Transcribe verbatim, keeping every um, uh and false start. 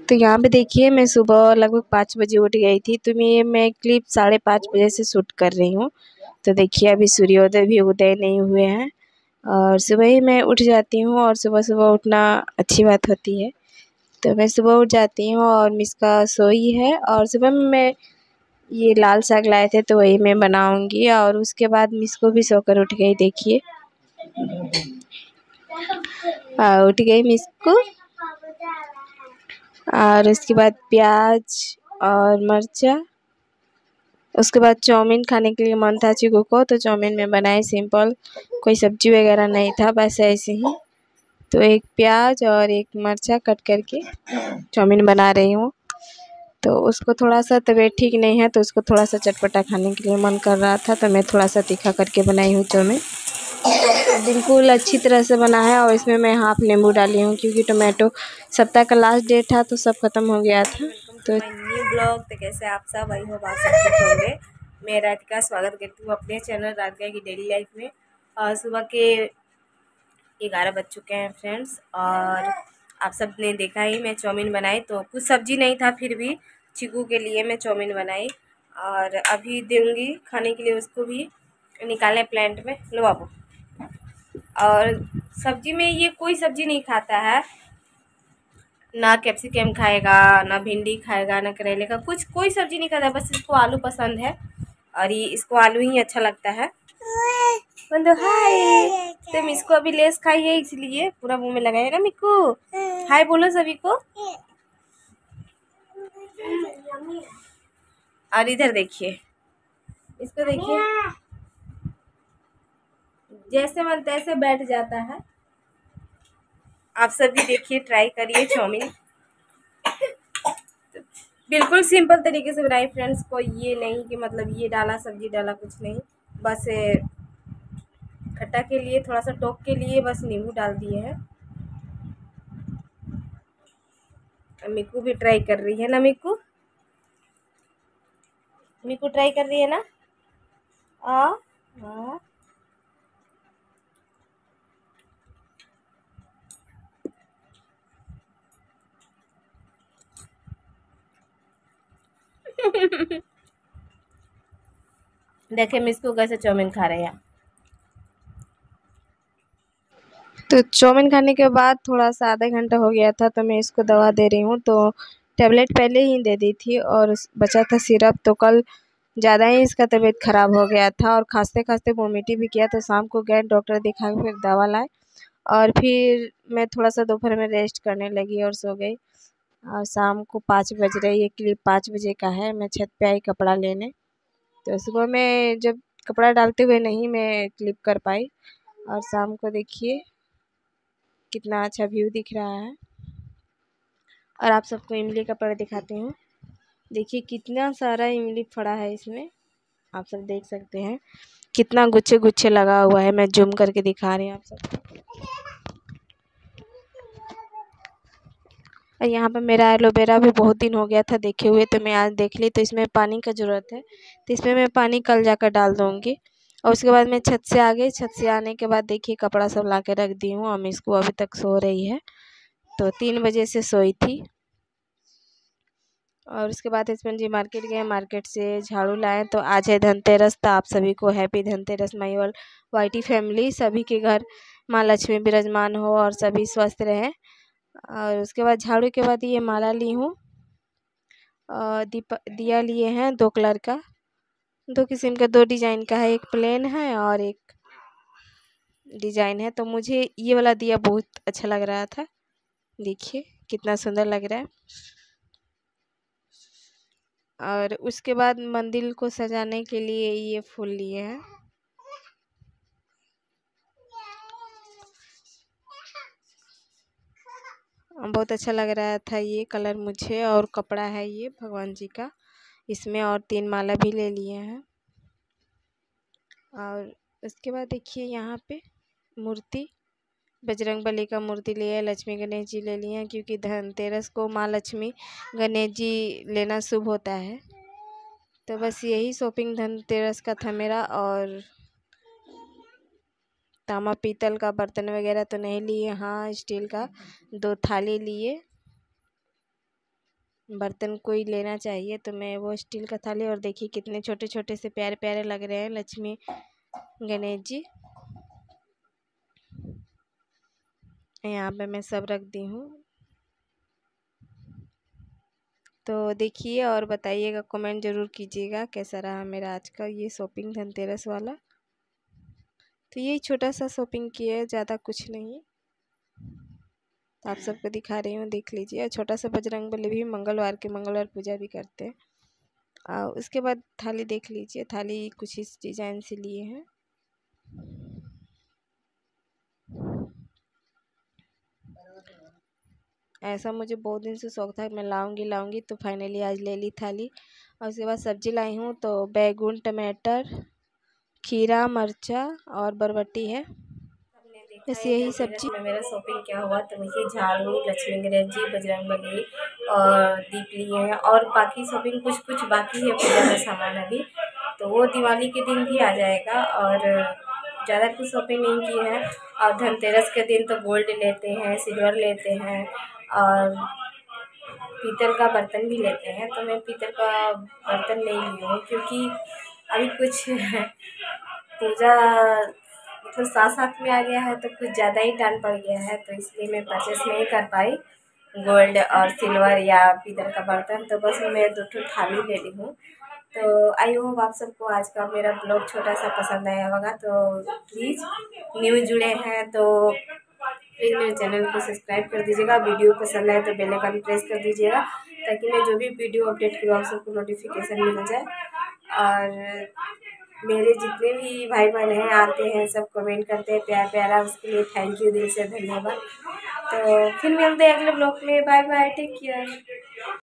तो यहाँ पे देखिए मैं सुबह लगभग पाँच बजे उठ गई थी। तो मैं मैं क्लिप साढ़े पाँच बजे से शूट कर रही हूँ। तो देखिए अभी सूर्योदय भी उदय नहीं हुए हैं और सुबह ही मैं उठ जाती हूँ और सुबह सुबह उठना अच्छी बात होती है। तो मैं सुबह उठ जाती हूँ और मिस का सोई है और सुबह में मैं ये लाल साग लाए थे तो वही मैं बनाऊँगी। और उसके बाद मिस को भी सोकर उठ गई देखिए, उठ गई मिस को। और उसके बाद प्याज और मिर्चा, उसके बाद चाउमीन खाने के लिए मन था चीकू को, तो चाउमीन में बनाए सिंपल, कोई सब्जी वगैरह नहीं था, बस ऐसे ही। तो एक प्याज और एक मिर्चा कट करके चाउमीन बना रही हूँ। तो उसको थोड़ा सा तबीयत ठीक नहीं है तो उसको थोड़ा सा चटपटा खाने के लिए मन कर रहा था, तो मैं थोड़ा सा तीखा करके बनाई हूँ चाउमीन। बिल्कुल अच्छी तरह से बना है और इसमें मैं हाफ नींबू डाली हूँ क्योंकि टोमेटो सप्ताह का लास्ट डेट था तो सब खत्म हो गया था। तो न्यू ब्लॉग, तो कैसे आप सब, आई होप आप सब ठीक होंगे। मैं राधिका स्वागत करती हूँ अपने चैनल राधिका की डेली लाइफ में। और सुबह के ग्यारह बज चुके हैं फ्रेंड्स, और आप सब ने देखा ही मैं चाउमीन बनाई। तो कुछ सब्जी नहीं था, फिर भी चीकू के लिए मैं चाउमीन बनाई और अभी दूँगी खाने के लिए उसको भी, निकालें प्लेट में। लो बाबू। और सब्जी में ये कोई सब्जी नहीं खाता है, ना कैप्सिकम खाएगा, ना भिंडी खाएगा, ना करेले का, कुछ कोई सब्जी नहीं खाता, बस इसको आलू पसंद है और ये इसको आलू ही अच्छा लगता है। बंदो हाय, तो मिसको अभी लेस खाई है इसलिए पूरा मुंह में लगाया ना। मिक्कू हाय बोलो सभी को। और इधर देखिए, इसको देखिए, जैसे मन तैसे बैठ जाता है। आप सभी देखिए, ट्राई करिए चाउमीन, बिल्कुल सिंपल तरीके से बनाई फ्रेंड्स। को ये नहीं कि मतलब ये डाला सब्जी डाला, कुछ नहीं, बस खट्टा के लिए थोड़ा सा टोक के लिए बस नींबू डाल दिए हैं। मिक्कू भी ट्राई कर रही है ना, मिक्कू मिक्कू ट्राई कर रही है ना। आ हाँ देखे मिसको कैसे चाउमीन खा रहे हैं। तो चाउमीन खाने के बाद थोड़ा सा आधा घंटा हो गया था तो मैं इसको दवा दे रही हूँ। तो टैबलेट पहले ही दे दी थी और बचा था सिरप। तो कल ज़्यादा ही इसका तबीयत ख़राब हो गया था और खांसते खांसते वोमिटिंग भी किया। तो शाम को गए डॉक्टर दिखा के फिर दवा लाए और फिर मैं थोड़ा सा दोपहर में रेस्ट करने लगी और सो गई। और शाम को पाँच बज रही है, क्लिप पाँच बजे का है। मैं छत पे आई कपड़ा लेने, तो सुबह में जब कपड़ा डालते हुए नहीं मैं क्लिप कर पाई। और शाम को देखिए कितना अच्छा व्यू दिख रहा है। और आप सबको इमली का पेड़ दिखाती हूँ। देखिए कितना सारा इमली फड़ा है इसमें, आप सब देख सकते हैं कितना गुच्छे गुच्छे लगा हुआ है। मैं जूम करके दिखा रही हूँ आप सबको। और यहाँ पे मेरा एलोवेरा भी बहुत दिन हो गया था देखे हुए, तो मैं आज देख ली। तो इसमें पानी का ज़रूरत है, तो इसमें मैं पानी कल जाकर डाल दूँगी। और उसके बाद मैं छत से आ गई। छत से आने के बाद देखिए कपड़ा सब ला के रख दी हूँ। और इसको अभी तक सो रही है, तो तीन बजे से सोई थी। और उसके बाद हस्बैंड जी मार्केट गए, मार्केट से झाड़ू लाए। तो आज है धनतेरस, तो आप सभी को happy Dhanteras. My all YT family, सभी के घर माँ लक्ष्मी विराजमान हो और सभी स्वस्थ रहें। और उसके बाद झाड़ू के बाद ये माला ली हूँ, दीप दिया लिए हैं दो कलर का, दो किस्म का, दो डिजाइन का है, एक प्लेन है और एक डिजाइन है। तो मुझे ये वाला दिया बहुत अच्छा लग रहा था, देखिए कितना सुंदर लग रहा है। और उसके बाद मंदिर को सजाने के लिए ये फूल लिए हैं। बहुत अच्छा लग रहा था ये कलर मुझे। और कपड़ा है ये भगवान जी का, इसमें और तीन माला भी ले लिए हैं। और उसके बाद देखिए यहाँ पे मूर्ति, बजरंगबली का मूर्ति लिए, लक्ष्मी गणेश जी ले लिए हैं क्योंकि धनतेरस को माँ लक्ष्मी गणेश जी लेना शुभ होता है। तो बस यही शॉपिंग धनतेरस का था मेरा। और तांबा पीतल का बर्तन वगैरह तो नहीं लिए, हाँ स्टील का दो थाली लिए। बर्तन कोई लेना चाहिए तो मैं वो स्टील का थाली। और देखिए कितने छोटे छोटे से प्यारे प्यारे लग रहे हैं लक्ष्मी गणेश जी। यहाँ पे मैं सब रख दी हूँ। तो देखिए और बताइएगा, कमेंट ज़रूर कीजिएगा कैसा रहा मेरा आज का ये शॉपिंग धनतेरस वाला। तो यही छोटा सा शॉपिंग किया है, ज़्यादा कुछ नहीं। तो आप सबको दिखा रही हूँ, देख लीजिए। और छोटा सा बजरंगबली भी मंगलवार के मंगलवार पूजा भी करते हैं। और उसके बाद थाली देख लीजिए, थाली कुछ इस डिज़ाइन से लिए हैं। ऐसा मुझे बहुत दिन से शौक था, मैं लाऊंगी लाऊंगी तो फाइनली आज ले ली थाली। और उसके बाद सब्जी लाई हूँ तो बैगन, टमाटर, खीरा, मिर्चा और बरबटी है, हमने देखा बस है यही धनतेरस सब्जी। में मेरा शॉपिंग क्या हुआ। तो वही झाड़ू, लक्ष्मी गणेश जी, बजरंगबली और दीप लिए हैं। और बाकी शॉपिंग कुछ कुछ बाकी है, पूजा का सामान अभी, तो वो दिवाली के दिन भी आ जाएगा। और ज़्यादा कुछ शॉपिंग नहीं की है। और धनतेरस के दिन तो गोल्ड लेते हैं, सिल्वर लेते हैं और पीतल का बर्तन भी लेते हैं। तो मैं पीतल का बर्तन नहीं ली हूँ क्योंकि अभी कुछ पूजा मतलब साथ साथ में आ गया है तो कुछ ज़्यादा ही टाइम पड़ गया है, तो इसलिए मैं परचेस नहीं कर पाई गोल्ड और सिल्वर या पीतल का बर्तन। तो बस मैं दो ठो थाली ले ली हूँ। तो आई होप आप सबको आज का मेरा ब्लॉग छोटा सा पसंद आया होगा। तो प्लीज़ न्यू जुड़े हैं तो प्लीज़ मेरे चैनल को सब्सक्राइब कर दीजिएगा। वीडियो पसंद आए तो बेल आइकन प्रेस कर दीजिएगा ताकि मैं जो भी वीडियो अपडेट करूँ आप सबको नोटिफिकेशन मिल जाए। और मेरे जितने भी भाई बहन हैं आते हैं, सब कमेंट करते हैं प्यार प्यारा, उसके लिए थैंक यू, दिल से धन्यवाद। तो फिर मिलते हैं अगले ब्लॉग में। Bye bye, take care.